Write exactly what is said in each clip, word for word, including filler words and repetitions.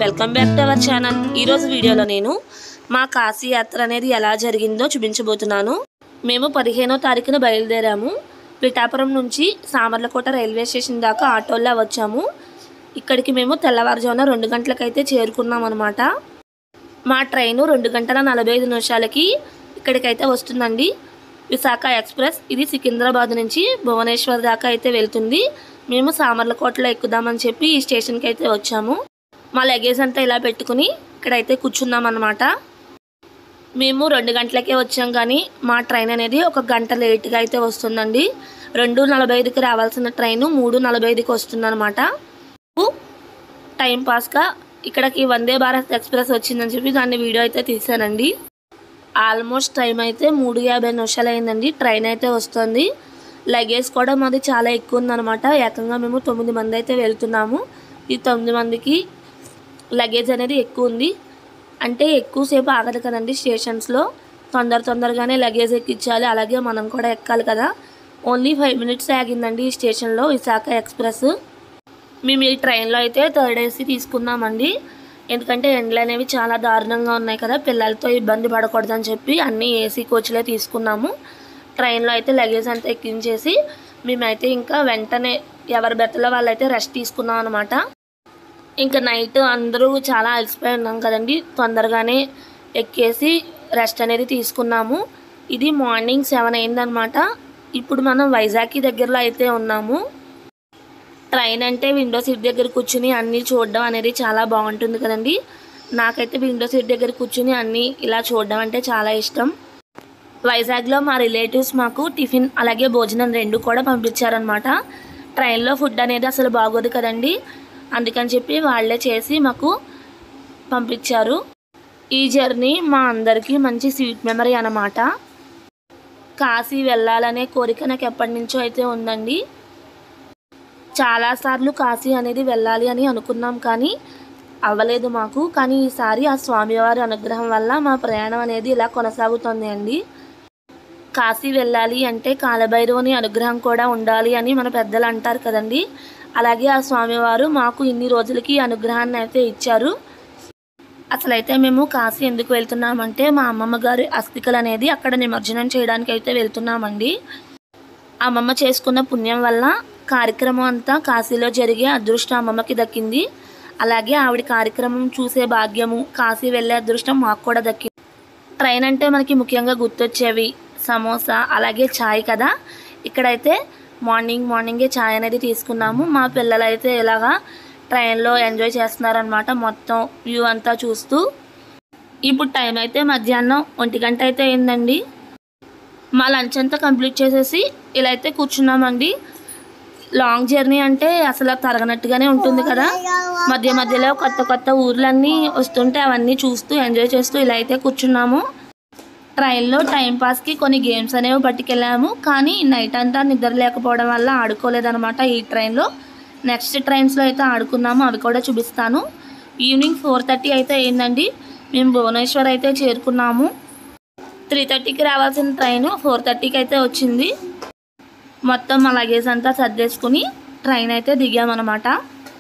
Welcome back to our channel. ఈ రోజు వీడియోలో నేను మా కాశీ యాత్ర అనేది ఎలా జరిగిందో చూపించబోతున్నాను। మేము పదిహేనో తారీఖున బయలుదేరాము। పిఠాపురం నుంచి సామర్లకోట రైల్వే స్టేషన్ దాకా ఆటోలో వచ్చాము। ఇక్కడికి మేము తెల్లవారుజామున రెండు గంటలకైతే చేరుకున్నాం అన్నమాట। మా ట్రైన్ రెండు గంటల నలభై ఐదు నిమిషాలకి ఇక్కడికైతే వస్తుందండి। విశాఖ ఎక్స్ప్రెస్ ఇది సికింద్రాబాద్ నుంచి భువనేశ్వర్ దాకా అయితే వెళ్తుంది। మేము సామర్లకోటలో ఎక్కుదామని చెప్పి ఈ స్టేషన్కి అయితే వచ్చాము। మా లగేజ్ అంతా ఇలా పెట్టుకుని ఇక్కడైతే కూర్చున్నాం అన్నమాట। మేము రెండు గంటలకే వచ్చాం కానీ మా ట్రైన్ అనేది ఒక గంట లేట్గా అయితే వస్తుందండి। రెండు నలభై ఐదుకి రావాల్సిన ట్రైన్ మూడు నలభై ఐదుకి వస్తుందన్నమాట। టైం పాస్గా ఇక్కడికి వందే భారత్ ఎక్స్ప్రెస్ వచ్చిందని చెప్పి దాన్ని వీడియో అయితే తీసానండి। ఆల్మోస్ట్ టైం అయితే మూడు యాభై నిమిషాలు అయిందండి। ట్రైన్ అయితే వస్తుంది। లగేజ్ కూడా మాది చాలా ఎక్కువ ఉందన్నమాట। ఏకంగా మేము తొమ్మిది మంది అయితే వెళ్తున్నాము। ఈ తొమ్మిది మందికి లగేజ్ అనేది ఎక్కువ ఉంది, అంటే ఎక్కువసేపు ఆగదు కదండి స్టేషన్స్లో, తొందర తొందరగానే లగేజ్ ఎక్కించాలి, అలాగే మనం కూడా ఎక్కాలి కదా। ఓన్లీ ఫైవ్ మినిట్స్ ఆగిందండి ఈ స్టేషన్లో విశాఖ ఎక్స్ప్రెస్। మేము ఈ ట్రైన్లో అయితే థర్డ్ ఏసీ తీసుకున్నామండి, ఎందుకంటే ఎండలు అనేవి చాలా దారుణంగా ఉన్నాయి కదా, పిల్లలతో ఇబ్బంది పడకూడదని చెప్పి అన్ని ఏసీ కోచ్లే తీసుకున్నాము। ట్రైన్లో అయితే లగేజ్ అంతా ఎక్కించేసి మేమైతే ఇంకా వెంటనే ఎవరి బెత్తలో వాళ్ళైతే రెస్ట్ తీసుకున్నాం అనమాట। ఇంకా నైట్ అందరూ చాలా అలసిపోయి ఉన్నాం కదండి, తొందరగానే ఎక్కేసి రెస్ట్ అనేది తీసుకున్నాము। ఇది మార్నింగ్ సెవెన్ అయిందనమాట। ఇప్పుడు మనం వైజాగ్కి దగ్గరలో అయితే ఉన్నాము। ట్రైన్ అంటే విండో సీట్ దగ్గర కూర్చుని అన్నీ చూడడం అనేది చాలా బాగుంటుంది కదండి। నాకైతే విండో సీట్ దగ్గర కూర్చుని అన్నీ ఇలా చూడడం అంటే చాలా ఇష్టం। వైజాగ్లో మా రిలేటివ్స్ మాకు టిఫిన్ అలాగే భోజనం రెండు కూడా పంపించారనమాట। ట్రైన్లో ఫుడ్ అనేది అసలు బాగోదు కదండి, అందుకని చెప్పి వాళ్ళే చేసి మాకు పంపించారు। ఈ జర్నీ మా అందరికీ మంచి స్వీట్ మెమరీ అన్నమాట। కాశీ వెళ్ళాలనే కోరిక నాకు ఎప్పటి నుంచో అయితే ఉందండి। చాలాసార్లు కాశీ అనేది వెళ్ళాలి అని అనుకున్నాం కానీ అవ్వలేదు మాకు, కానీ ఈసారి ఆ స్వామివారి అనుగ్రహం వల్ల మా ప్రయాణం అనేది ఇలా కొనసాగుతుంది అండి। కాశీ వెళ్ళాలి అంటే కాలభైరవుని అనుగ్రహం కూడా ఉండాలి అని మన పెద్దలు అంటారు కదండి, అలాగే ఆ స్వామివారు మాకు ఇన్ని రోజులకి అనుగ్రహాన్ని అయితే ఇచ్చారు। అసలైతే మేము కాశీ ఎందుకు వెళ్తున్నామంటే మా అమ్మమ్మ గారి అస్థికలు అనేది అక్కడ నిమజ్జనం చేయడానికి అయితే వెళ్తున్నామండి। అమ్మమ్మ చేసుకున్న పుణ్యం వల్ల కార్యక్రమం అంతా కాశీలో జరిగే అదృష్టం అమ్మమ్మకి దక్కింది, అలాగే ఆవిడ కార్యక్రమం చూసే భాగ్యము కాశీ వెళ్ళే అదృష్టం మాకు కూడా దక్కింది। ట్రైన్ అంటే మనకి ముఖ్యంగా గుర్తొచ్చేవి సమోసా అలాగే ఛాయ్ కదా। ఇక్కడైతే మార్నింగ్ మార్నింగే ఛాయ్ అనేది తీసుకున్నాము। మా పిల్లలు అయితే ఇలాగా ట్రైన్లో ఎంజాయ్ చేస్తున్నారనమాట, మొత్తం వ్యూ అంతా చూస్తూ। ఇప్పుడు టైం అయితే మధ్యాహ్నం ఒంటి గంట అయితే అయిందండి। మా లంచ్ అంతా కంప్లీట్ చేసేసి ఇలా అయితే కూర్చున్నామండి। లాంగ్ జర్నీ అంటే అసలు తరగనట్టుగానే ఉంటుంది కదా, మధ్య మధ్యలో కొత్త కొత్త ఊర్లన్నీ వస్తుంటే అవన్నీ చూస్తూ ఎంజాయ్ చేస్తూ ఇలా అయితే కూర్చున్నాము। ట్రైన్లో టైంపాస్కి కొన్ని గేమ్స్ అనేవి పట్టుకెళ్ళాము, కానీ నైట్ అంతా నిద్ర లేకపోవడం వల్ల ఆడుకోలేదన్నమాట ఈ ట్రైన్లో। నెక్స్ట్ ట్రైన్స్లో అయితే ఆడుకున్నాము, అవి కూడా చూపిస్తాను। ఈవినింగ్ ఫోర్ థర్టీ అయితే అయిందండి, మేము భువనేశ్వర్ అయితే చేరుకున్నాము। త్రీ థర్టీకి రావాల్సిన ట్రైన్ ఫోర్ థర్టీకి అయితే వచ్చింది। మొత్తం మా లగేజ్ అంతా సర్దేసుకుని ట్రైన్ అయితే దిగామన్నమాట।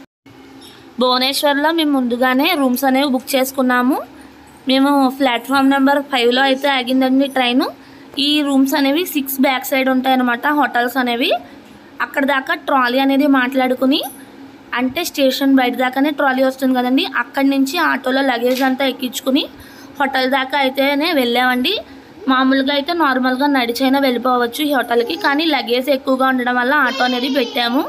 భువనేశ్వర్లో మేము ముందుగానే రూమ్స్ అనేవి బుక్ చేసుకున్నాము। మేము ప్లాట్ఫామ్ నెంబర్ ఫైవ్లో అయితే ఆగిందండి ట్రైను। ఈ రూమ్స్ అనేవి సిక్స్ బ్యాక్ సైడ్ ఉంటాయన్నమాట హోటల్స్ అనేవి। అక్కడ దాకా ట్రాలీ అనేది మాట్లాడుకుని, అంటే స్టేషన్ బయట దాకానే ట్రాలీ వస్తుంది కదండి, అక్కడి నుంచి ఆటోలో లగేజ్ అంతా ఎక్కించుకుని హోటల్ దాకా అయితేనే వెళ్ళామండి। మామూలుగా అయితే నార్మల్గా నడిచైనా వెళ్ళిపోవచ్చు ఈ హోటల్కి, కానీ లగేజ్ ఎక్కువగా ఉండడం వల్ల ఆటో అనేది పెట్టాము।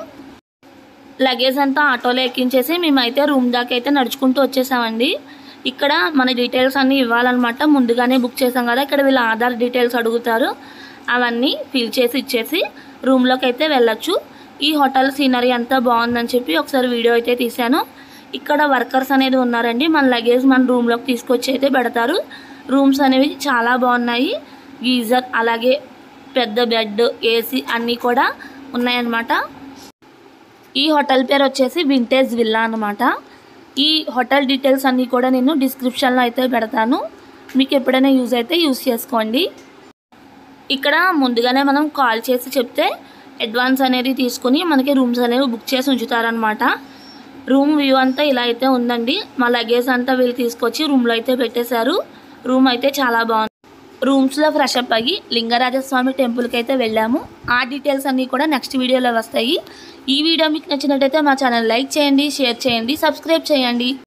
లగేజ్ అంతా ఆటోలో ఎక్కించేసి మేమైతే రూమ్ దాకా అయితే నడుచుకుంటూ వచ్చేసామండి। ఇక్కడ మన డీటెయిల్స్ అన్నీ ఇవ్వాలన్నమాట, ముందుగానే బుక్ చేసాం కదా, ఇక్కడ వీళ్ళ ఆధార్ డీటెయిల్స్ అడుగుతారు, అవన్నీ ఫిల్ చేసి ఇచ్చేసి రూమ్లోకి అయితే వెళ్ళొచ్చు। ఈ హోటల్ సీనరీ అంతా బాగుందని చెప్పి ఒకసారి వీడియో అయితే తీశాను। ఇక్కడ వర్కర్స్ అనేది ఉన్నారండి, మన లగేజ్ మన రూమ్లోకి తీసుకొచ్చి అయితే పెడతారు। రూమ్స్ అనేవి చాలా బాగున్నాయి, గీజర్ అలాగే పెద్ద బెడ్ ఏసీ అన్నీ కూడా ఉన్నాయన్నమాట। ఈ హోటల్ పేరు వచ్చేసి వింటేజ్ విల్లా అన్నమాట। ఈ హోటల్ డీటెయిల్స్ అన్నీ కూడా నేను డిస్క్రిప్షన్లో అయితే పెడతాను, మీకు ఎప్పుడైనా యూజ్ అయితే యూజ్ చేసుకోండి। ఇక్కడ ముందుగానే మనం కాల్ చేసి చెప్తే అడ్వాన్స్ అనేది తీసుకుని మనకి రూమ్స్ అనేవి బుక్ చేసి ఉంచుతారనమాట। రూమ్ వ్యూ అంతా ఇలా అయితే ఉందండి. మా లగేజ్ అంతా వీళ్ళు తీసుకొచ్చి రూమ్లో అయితే పెట్టేశారు. రూమ్ అయితే చాలా బాగుంది. రూమ్స్లో ఫ్రెష్ అప్ అయ్యి లింగరాజస్వామి టెంపుల్కి అయితే వెళ్ళాము. ఆ డీటెయిల్స్ అన్నీ కూడా నెక్స్ట్ వీడియోలో వస్తాయి. ఈ వీడియో మీకు నచ్చినట్టయితే మా ఛానల్ లైక్ చేయండి, షేర్ చేయండి, సబ్స్క్రైబ్ చేయండి.